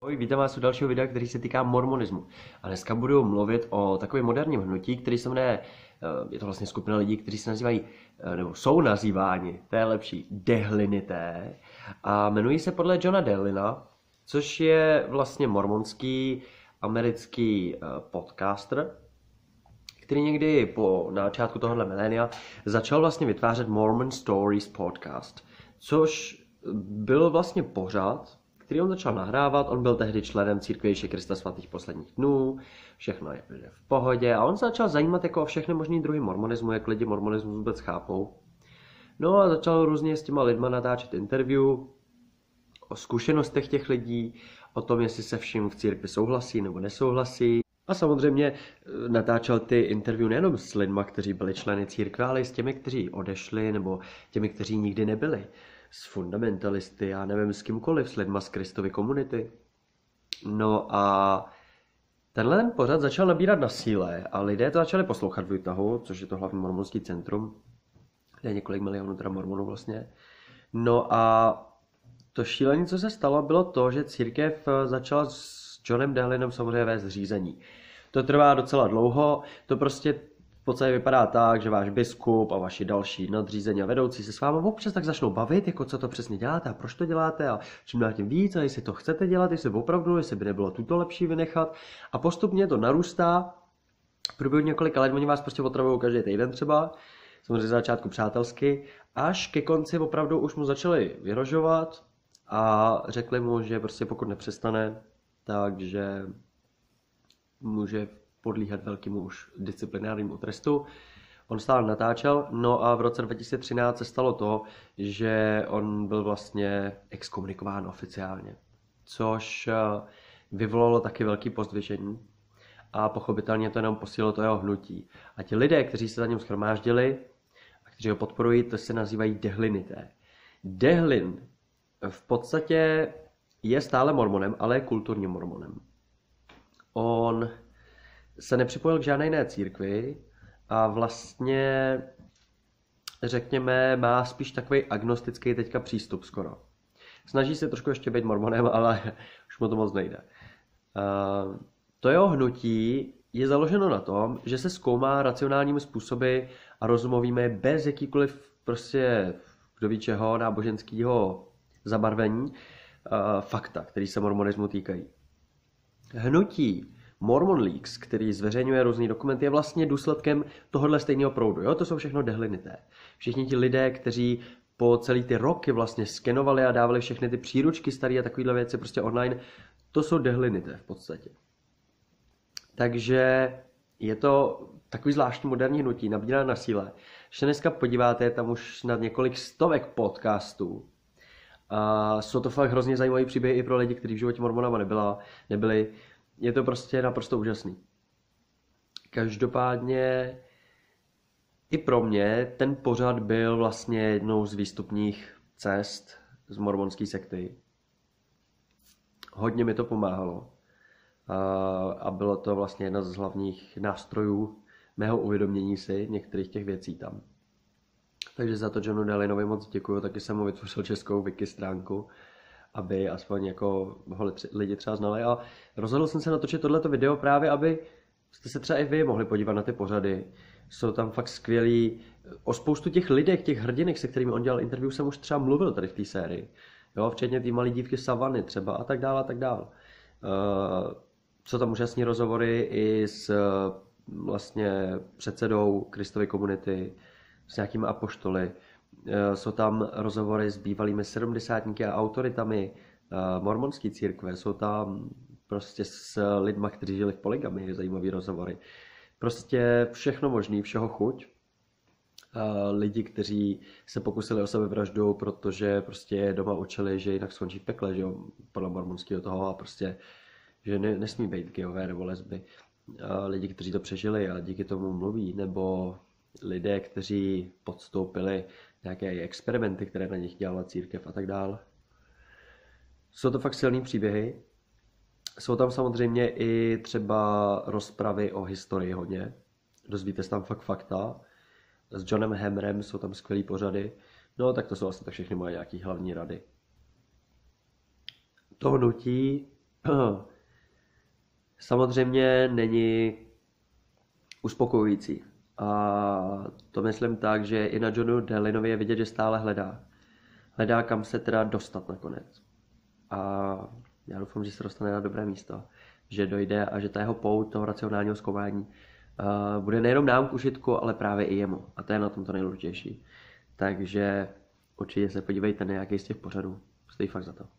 Ahoj, vítám vás u dalšího videa, který se týká mormonismu. A dneska budu mluvit o takovém moderním hnutí, který se jmenuje, je to vlastně skupina lidí, kteří se nazývají, nebo jsou nazýváni, to je lepší, Dehlinité. A jmenují se podle Johna Dehlina, což je vlastně mormonský americký podcaster, který někdy na začátku tohohle milénia začal vlastně vytvářet Mormon Stories podcast, což byl vlastně pořad, který on začal nahrávat. On byl tehdy členem Církve Ježíše Krista svatých posledních dnů, všechno je v pohodě a on se začal zajímat jako o všechny možný druhy mormonismu, jak lidi mormonismus vůbec chápou. No a začal různě s těma lidma natáčet interview o zkušenostech těch lidí, o tom, jestli se vším v církvi souhlasí nebo nesouhlasí. A samozřejmě natáčel ty interview nejenom s lidma, kteří byli členy církve, ale i s těmi, kteří odešli, nebo těmi, kteří nikdy nebyli. S fundamentalisty, já nevím, s kýmkoliv, s lidma z Kristovy komunity. No a tenhle ten pořad začal nabírat na síle a lidé to začali poslouchat v Utahu, což je to hlavní mormonský centrum, kde je několik milionů teda mormonů vlastně. No a to šílení, co se stalo, bylo to, že církev začala s Johnem Dehlinem samozřejmě vést řízení. To trvá docela dlouho, to prostě v podstatě vypadá tak, že váš biskup a vaši další nadřízení a vedoucí se s vámi občas tak začnou bavit, jako co to přesně děláte a proč to děláte a čím dál tím víc a jestli to chcete dělat, jestli opravdu, jestli by nebylo tuto lepší vynechat a postupně to narůstá. V průběhu několika let oni vás prostě otravují každý týden třeba, samozřejmě za začátku přátelsky, až ke konci opravdu už mu začali vyhrožovat a řekli mu, že prostě pokud nepřestane, takže může podlíhat velkému už disciplinárnímu trestu. On stále natáčel, no a v roce 2013 se stalo to, že on byl vlastně exkomunikován oficiálně, což vyvolalo taky velký pozdvižení a pochopitelně to jenom posílilo to jeho hnutí. A ti lidé, kteří se za ním shromáždili a kteří ho podporují, to se nazývají Dehlinité. Dehlin v podstatě je stále mormonem, ale je kulturním mormonem. On se nepřipojil k žádné jiné církvi a vlastně, řekněme, má spíš takový agnostický teďka přístup skoro. Snaží se trošku ještě být mormonem, ale už mu to moc nejde. To jeho hnutí je založeno na tom, že se zkoumá racionálními způsoby a rozumovými bez jakýkoliv prostě kdo ví čeho náboženského zabarvení fakta, který se mormonismu týkají. Hnutí Mormon Leaks, který zveřejňuje různý dokumenty, je vlastně důsledkem tohohle stejného proudu. Jo? To jsou všechno Dehlinité. Všichni ti lidé, kteří po celý ty roky vlastně skenovali a dávali všechny ty příručky staré a takovéhle věci prostě online, to jsou Dehlinité v podstatě. Takže je to takový zvláštní moderní hnutí, nabírá na síle. Když se dneska podíváte, je tam už snad několik stovek podcastů. A jsou to fakt hrozně zajímavý příběhy i pro lidi, kteří v životě mormonama nebyli. Je to prostě naprosto úžasný. Každopádně i pro mě ten pořad byl vlastně jednou z výstupních cest z mormonské sekty. Hodně mi to pomáhalo. A bylo to vlastně jedna z hlavních nástrojů mého uvědomění si některých těch věcí tam. Takže za to Johnu Dehlinovi moc děkuju, taky jsem mu vytvořil českou wiki stránku, aby aspoň jako ho lidi třeba znali a rozhodl jsem se natočit tohleto video právě, aby jste se třeba i vy mohli podívat na ty pořady. Jsou tam fakt skvělí, o spoustu těch lidek, těch hrdinek, se kterými on dělal interview, jsem už třeba mluvil tady v té sérii. Jo, včetně té malé dívky Savany třeba a tak dále a tak dále. Jsou tam úžasní rozhovory i s vlastně předsedou Kristovy komunity, s nějakými apoštoly. Jsou tam rozhovory s bývalými sedmdesátníky a autoritami mormonské církve. Jsou tam prostě s lidma, kteří žili v polygamii, zajímavý rozhovory. Prostě všechno možný, všeho chuť. Lidi, kteří se pokusili o sebevraždu, protože prostě doma učili, že jinak skončí v pekle, že jo, podle mormonského toho a prostě, že nesmí být gayové nebo lesby. Lidi, kteří to přežili a díky tomu mluví, nebo lidé, kteří podstoupili nějaké experimenty, které na nich dělala církev a tak dále. Jsou to fakt silný příběhy. Jsou tam samozřejmě i třeba rozpravy o historii hodně. Dozvíte se tam fakt fakta. S Johnem Hammerem jsou tam skvělý pořady. No tak to jsou asi tak všechny moje nějaké hlavní rady. To hnutí samozřejmě není uspokojující. A to myslím tak, že i na Johnu Dahlinovi je vidět, že stále hledá. Hledá, kam se teda dostat nakonec. A já doufám, že se dostane na dobré místo. Že dojde a že ta jeho pout toho racionálního zkoumání bude nejenom nám k užitku, ale právě i jemu. A to je na tom to nejdůležitější. Takže určitě se podívejte na nějaký z těch pořadů. Stojí fakt za to.